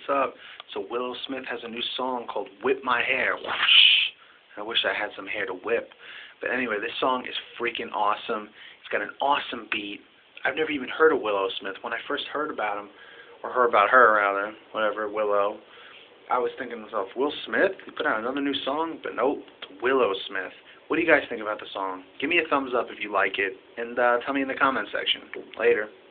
what's up? So Willow Smith has a new song called Whip My Hair. Whoosh. I wish I had some hair to whip. But anyway, this song is freaking awesome. It's got an awesome beat. I've never even heard of Willow Smith. When I first heard about him, or heard about her rather, whatever, Willow, I was thinking to myself, Will Smith? He put out another new song? But nope, it's Willow Smith. What do you guys think about the song? Give me a thumbs up if you like it, and tell me in the comment section. Later.